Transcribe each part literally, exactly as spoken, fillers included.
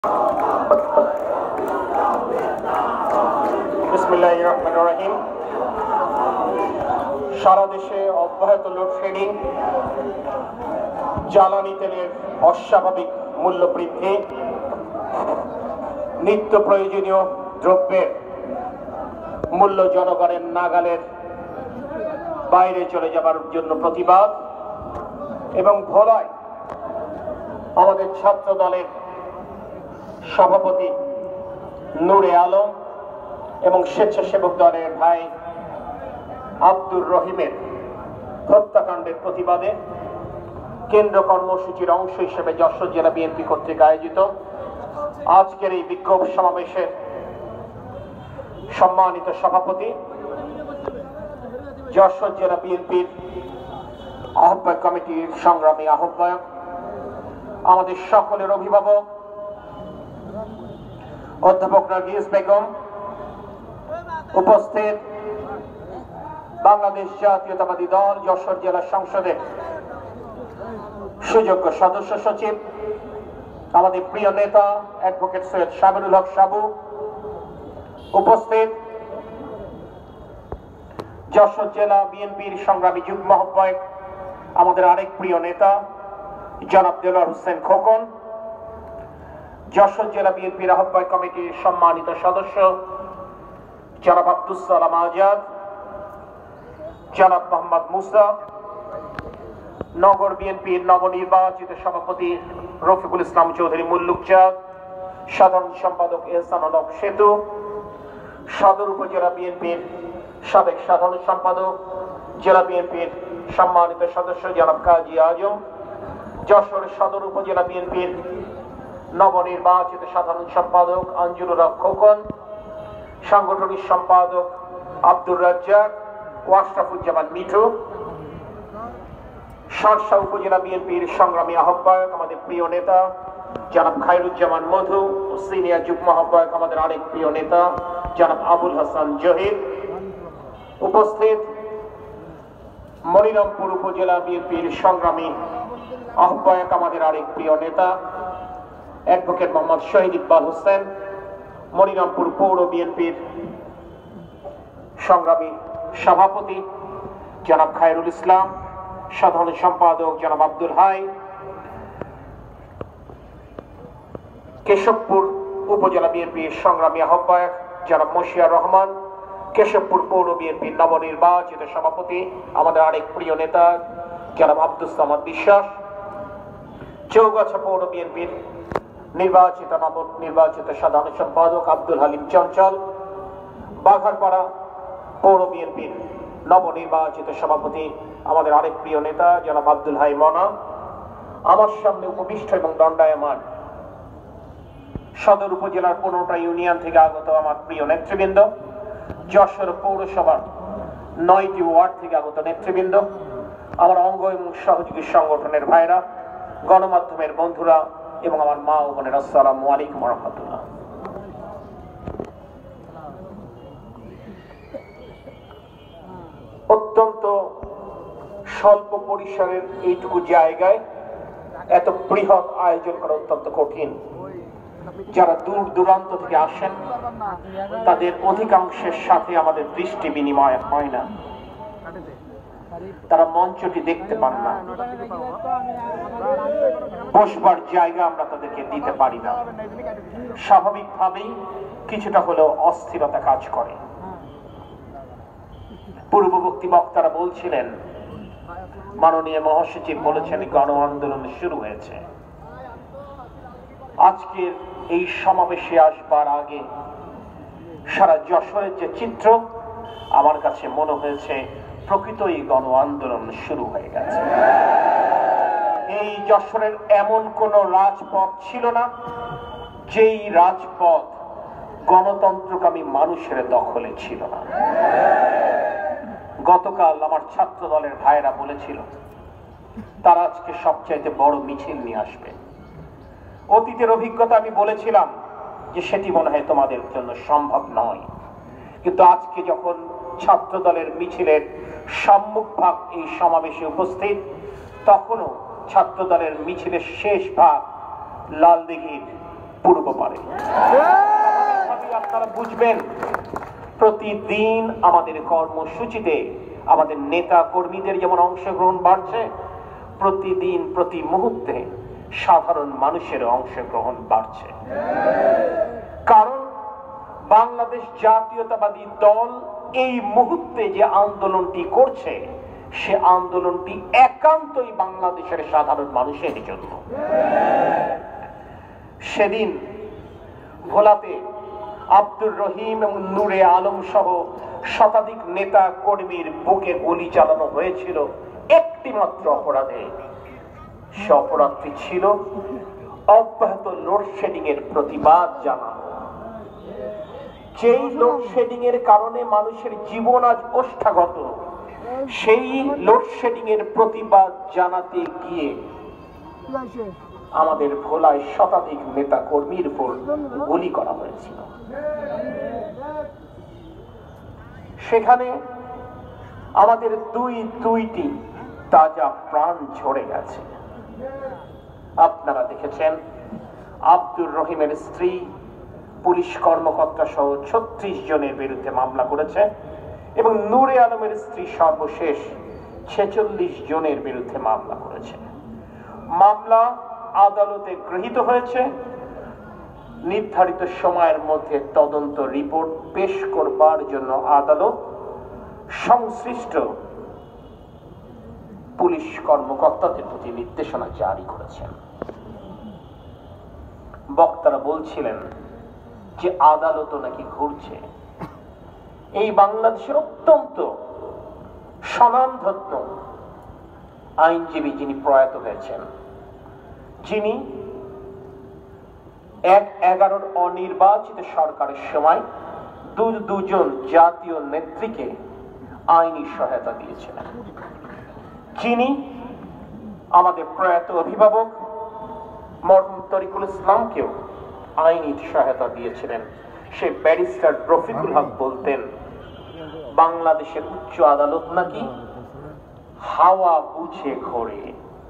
বিসমিল্লাহির রহমানির রহিম। সারা দেশে অব্যাহত লোডশেডিং, জ্বালানি তেলের অস্বাভাবিক মূল্য বৃদ্ধি, নিত্য প্রয়োজনীয় দ্রব্যের মূল্য জনগণের নাগালের বাইরে চলে যাবার জন্য প্রতিবাদ এবং ভোলায় আমাদের ছাত্র দলের সভাপতি নূরে আলম এবং স্বেচ্ছাসেবক দলের ভাই আব্দুর রহিমের হত্যাকাণ্ডের প্রতিবাদে কেন্দ্র কর্মসূচির অংশ হিসেবে যশোর জেলা বিএনপি কর্তৃক আয়োজিত আজকের এই বিক্ষোভ সমাবেশের সম্মানিত সভাপতি, যশোর জেলা বিএনপির আহ্বায়ক কমিটির সংগ্রামী আহ্বায়ক, আমাদের সকলের অভিভাবক অধ্যাপক নার্গিস বেগম, উপস্থিত বাংলাদেশ জাতীয়তাবাদী দল যশোর জেলা সংসদের সুযোগ্য সদস্য সচিব, আমাদের প্রিয় নেতা অ্যাডভোকেট সৈয়দ সাবিরুল হক সাবু, উপস্থিত যশোর জেলা বিএনপির সংগ্রামী যুগ্ম আহ্বায়ক, আমাদের আরেক প্রিয় নেতা জনাব দেলোয়ার হোসেন খোকন, যশোর জেলা বিএনপির আহ্বায়ক কমিটির সম্মানিত সদস্য জনাব আব্দুস সালাম আজাদ, জনাব মোহাম্মদ মুসা, নগর বিএনপির নবনির্বাচিত সভাপতি রফিকুল ইসলাম চৌধুরী মুল্লুক চাঁদ, সাধারণ সম্পাদক এহসান হক সেতু, সদর উপজেলা বিএনপির সাবেক সাধারণ সম্পাদক, জেলা বিএনপির সম্মানিত সদস্য জনাব কাজী আজম, যশোর সদর উপজেলা বিএনপির নবনির্বাচিত সাধারণ সম্পাদক আঞ্জুরুল হক খোকন, সাংগঠনিক সম্পাদক আব্দুর রাজ্জাক ও আশরাফুজ্জামান মিঠু, শার্শা উপজেলা বিএনপির সংগ্রামী আহ্বায়ক আমাদের প্রিয় নেতা জনাব খায়রুজ্জামান মধু ও সিনিয়র যুগ্ম আহ্বায়ক আমাদের আরেক প্রিয় নেতা জনাব আবুল হাসান জহির, উপস্থিত মনিরামপুর উপজেলা বিএনপির সংগ্রামী আহ্বায়ক আমাদের আরেক প্রিয় নেতা অ্যাডভোকেট মোহাম্মদ শহীদ ইকবাল হোসেন, মনিরামপুর পৌর বিএনপির সংগ্রামী সভাপতি জনাব খায়রুল ইসলাম, সাধারণ সম্পাদক জনাব আব্দুল হাই, কেশবপুর উপজেলা বিএনপির সংগ্রামী আহ্বায়ক জনাব মশিয়ার রহমান, কেশবপুর পৌর বিএনপির নবনির্বাচিত সভাপতি আমাদের আরেক প্রিয় নেতা জনাব আব্দুস সামাদ বিশ্বাস, চৌগাছা পৌর বিএনপির নির্বাচিত নবনির্বাচিত সাধারণ সম্পাদক আব্দুল হালিম চঞ্চল, বাঘারপাড়া পৌর বিএনপির নবনির্বাচিত সভাপতি আমাদের আরেক প্রিয় নেতা জনাব আব্দুল হাই মনা, আমার সামনে উপবিষ্ট এবং দণ্ডায়মান সদর উপজেলার পনেরোটা ইউনিয়ন থেকে আগত আমার প্রিয় নেতৃবৃন্দ, যশোর পৌরসভার নয়টি ওয়ার্ড থেকে আগত নেতৃবৃন্দ, আমার অঙ্গ এবং সহযোগী সংগঠনের ভাইরা, গণমাধ্যমের বন্ধুরা এবং আমার মা ও বোনের, আসসালামু আলাইকুম ওয়া রাহমাতুল্লাহ। অত্যন্ত স্বল্প পরিসরের এইটুকু জায়গায় এত বৃহৎ আয়োজন করা অত্যন্ত কঠিন। যারা দূর দূরান্ত থেকে আসেন তাদের অধিকাংশের সাথে আমাদের দৃষ্টি বিনিময় হয় না, তারা মঞ্চটি দেখতে পান না, বসবার জায়গা আমরা তাদেরকে দিতে পারি না। স্বাভাবিকভাবেই কিছুটা হলেও অস্থিরতা কাজ করে। পূর্ববর্তী বক্তারা বলছিলেন, মাননীয় মহাসচিব বলেছেন গণ আন্দোলন শুরু হয়েছে। আজকের এই সমাবেশে আসবার আগে সারা যশোরের যে চিত্র, আমার কাছে মনে হয়েছে প্রকৃতই গণ আন্দোলন শুরু হয়ে গেছে। এই যশোরের এমন কোন রাজপথ ছিল না যেই রাজপথ গণতন্ত্রকামী মানুষের দখলে ছিল না। গতকাল আমার ছাত্র দলের ভাইরা বলেছিল তারা আজকে সবচাইতে বড় মিছিল নিয়ে আসবে। অতীতের অভিজ্ঞতা আমি বলেছিলাম যে সেটি মনে হয় তোমাদের জন্য সম্ভব নয়, কিন্তু আজকে যখন ছাত্র দলের মিছিলের সম্মুখ ভাগ এই সমাবেশে উপস্থিত, তখনও ছাত্র দলের মিছিলের শেষ ভাগ লালদিঘির পূর্ব পারে। আপনারা বুঝবেন প্রতিদিন আমাদের কর্মসূচিতে আমাদের নেতা কর্মীদের যেমন অংশগ্রহণ বাড়ছে, প্রতিদিন প্রতি মুহূর্তে সাধারণ মানুষের অংশগ্রহণ বাড়ছে। কারণ বাংলাদেশ জাতীয়তাবাদী দল এই মুহূর্তে যে আন্দোলনটি করছে, সে আন্দোলনটি একান্তই বাংলাদেশের সাধারণ মানুষের জন্য। সেদিন ভোলাতে আব্দুর রহিম এবং নূরে আলম সহ শতাধিক নেতা কর্মীর বুকে গুলি চালানো হয়েছিল একটি মাত্র অপরাধে। সে অপরাধটি ছিল অব্যাহত লোডশেডিং এর প্রতিবাদ জানানো। যেই লোডশেডিং এর কারণে মানুষের জীবন আজ ওষ্ঠাগত, সেই লোডশেডিং এর প্রতিবাদ জানাতে গিয়ে আমাদের ভোলায় শতাধিক নেতা কর্মীর উপর গুলি করা হয়েছিল। সেখানে আমাদের দুই দুইটি তাজা প্রাণ ঝরে গেছে। আপনারা দেখেছেন আব্দুর রহিমের স্ত্রী পুলিশ কর্মকর্তা সহ ছত্রিশ জনের বিরুদ্ধে মামলা করেছে এবং নূরে আলমের স্ত্রী সর্বশেষ ছেচল্লিশ জনের বিরুদ্ধে মামলা করেছে। মামলা আদালতে গৃহীত হয়েছে। নির্ধারিত সময়ের মধ্যে তদন্ত রিপোর্ট পেশ করবার জন্য আদালত সংশ্লিষ্ট পুলিশ কর্মকর্তাদের প্রতি নির্দেশনা জারি করেছেন। বক্তারা বলছিলেন যে আদালত নাকি ঘুরছে। এই বাংলাদেশের অত্যন্ত স্বনামধন্য আইনজীবী যিনি প্রয়াত হয়েছেন, যিনি এক এগারোর অনির্বাচিত সরকারের সময় দু দুজন জাতীয় নেত্রীকে আইনি সহায়তা দিয়েছিলেন, যিনি আমাদের প্রয়াত অভিভাবক মরহুম তরিকুল ইসলামকেও আইনি সহায়তা দিয়েছিলেন, সে ব্যারিস্টার রফিকুল হক বলতেন, বাংলাদেশের উচ্চ আদালত নাকি হাওয়া বুঝে ঘোরে।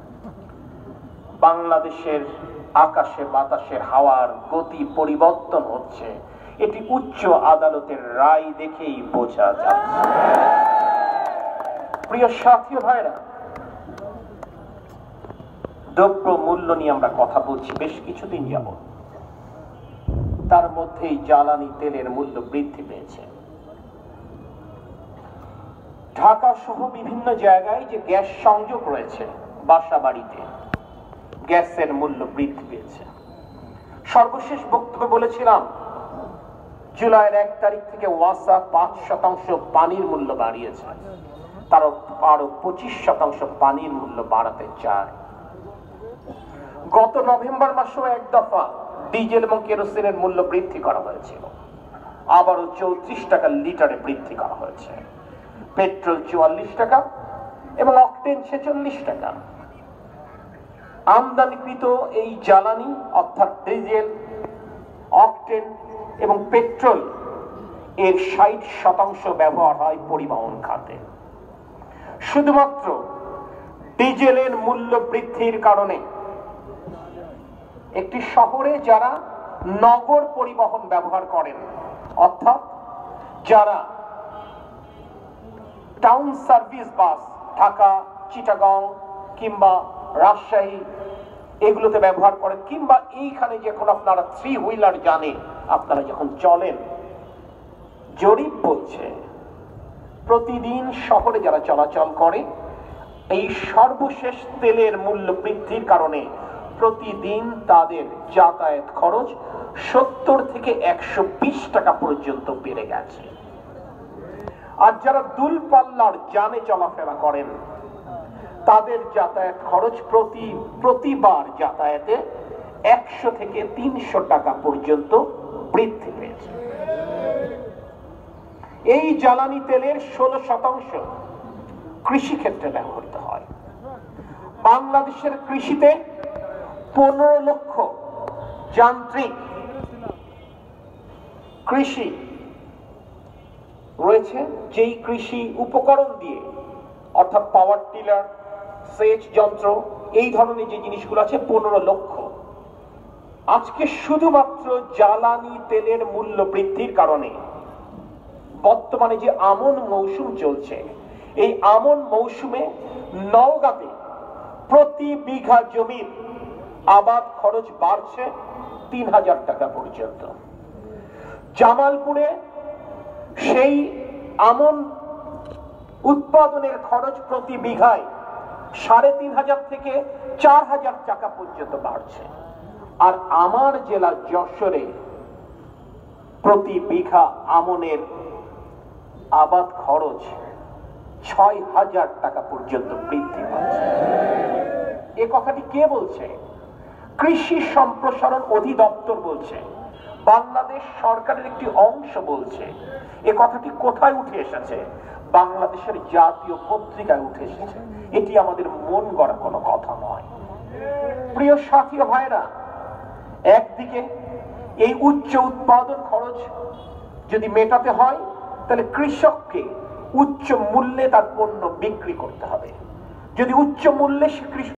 বাংলাদেশের আকাশে বাতাসের হাওয়ার গতি পরিবর্তন হচ্ছে, এটি উচ্চ আদালতের রায় দেখেই বোঝা যাচ্ছে। প্রিয় সাথী ভাইরা, দ্রব্য মূল্য নিয়ে আমরা কথা বলছি বেশ কিছুদিন যাবত। তার মধ্যেই জ্বালানি তেলের মূল্য বৃদ্ধি পেয়েছে। ঢাকা সহ বিভিন্ন জায়গায় যে গ্যাস সংযোগ রয়েছে, বাসা বাড়িতে গ্যাসের মূল্য বৃদ্ধি পেয়েছে। সর্বশেষ বক্তব্যে বলেছিলাম জুলাইয়ের এক তারিখ থেকে ওয়াসা পাঁচ শতাংশ পানির মূল্য বাড়িয়েছে, তারও আরো পঁচিশ শতাংশ পানির মূল্য বাড়াতে চায়। গত নভেম্বর মাসেও এক দফা ডিজেল এবং কেরোসিনের মূল্য বৃদ্ধি করা হয়েছিল, আবারও চৌত্রিশ টাকা লিটারে বৃদ্ধি করা হয়েছে। পেট্রোল চুয়াল্লিশ টাকা এবং অকটেন ছেচল্লিশ টাকা। আমদানিকৃত এই জ্বালানি অর্থাৎ ডিজেল, অকটেন এবং পেট্রোল এর ষাট শতাংশ ব্যবহার হয় পরিবহন খাতে। শুধুমাত্র ডিজেলের মূল্য বৃদ্ধির কারণে একটি শহরে যারা নগর পরিবহন ব্যবহার করেন, অর্থাৎ যারা town service bus Dhaka, Chittagong কিংবা রাজশাহী এগুলোতে ব্যবহার করেন, কিংবা এইখানে যখন আপনারা থ্রি হুইলার জানে আপনারা যখন চলেন, জরিপ বলছে প্রতিদিন শহরে যারা চলাচল করে এই সর্বশেষ তেলের মূল্য বৃদ্ধির কারণে প্রতিদিন তাদের যাতায়াত খরচ সত্তর থেকে একশো বিশ টাকা পর্যন্ত বেড়ে গেছে। আর যারা দূরপাল্লার যানে চলাফেরা করেন তাদের যাতায়াত খরচ প্রতি প্রতিবার যাতায়াতে একশো থেকে তিনশো টাকা পর্যন্ত বৃদ্ধি পেয়েছে। এই জ্বালানি তেলের ষোলো শতাংশ কৃষি ক্ষেত্রে ব্যবহৃত হয়। বাংলাদেশের কৃষিতে পনেরো লক্ষ যান্ত্রিক কৃষি রয়েছে, যেই কৃষি উপকরণ দিয়ে অর্থাৎ পাওয়ার টিলার, সেচ যন্ত্র, এই ধরনের যে জিনিসগুলো আছে পনেরো লক্ষ। আজকে শুধুমাত্র জ্বালানি তেলের মূল্য বৃদ্ধির কারণে বর্তমানে যে আমন মৌসুম চলছে, এই আমন মৌসুমে নওগাঁতে প্রতি বিঘা জমির আবাদ খরচ বাড়ছে তিন হাজার টাকা পর্যন্ত। জামালপুরে সেই আমন উৎপাদনের খরচ প্রতি বিঘায় সাড়ে তিন হাজার থেকে চার হাজার টাকা পর্যন্ত বাড়ছে। আর আমার জেলা যশোরে প্রতি বিঘা আমনের আবাদ খরচ ছয় হাজার টাকা পর্যন্ত বৃদ্ধি পাচ্ছে। এ কথাটি কে বলছে? কৃষি সম্প্রসারণ অধিদপ্তর বলছে, বাংলাদেশ সরকারের একটি অংশ বলছে। এ কথাটি কোথায় উঠে এসেছে? বাংলাদেশের জাতীয় পত্রিকায় উঠে এসেছে। এটি আমাদের মন গড়া কোনো কথা নয়। প্রিয় সাথী ভাইরা, একদিকে এই উচ্চ উৎপাদন খরচ যদি মেটাতে হয়, তাহলে কৃষককে উচ্চ মূল্যে তার পণ্য বিক্রি করতে হবে। যদি উচ্চ মূল্যে সে কৃষক